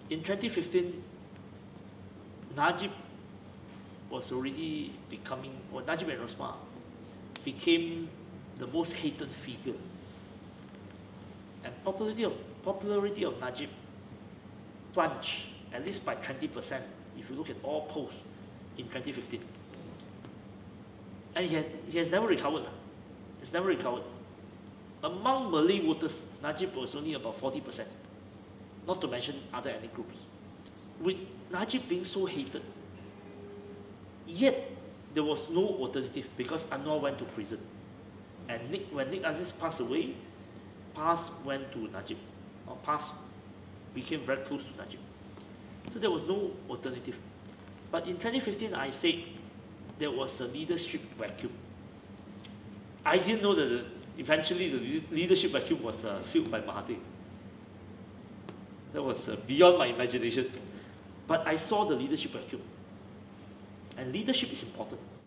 in 2015, Najib was already becoming, or Najib and Rosmah became the most hated figure. And popularity of Najib plunged, at least by 20%, if you look at all polls in 2015. And he has never recovered. He's never recovered. Among Malay voters, Najib was only about 40%, not to mention other ethnic groups. With Najib being so hated, yet there was no alternative because Anwar went to prison. And when Nik Aziz passed away, PAS went to Najib, or PAS became very close to Najib. So there was no alternative. But in 2015, I said there was a leadership vacuum. I didn't know that eventually the leadership vacuum was filled by Mahathir. That was beyond my imagination. But I saw the leadership vacuum. And leadership is important.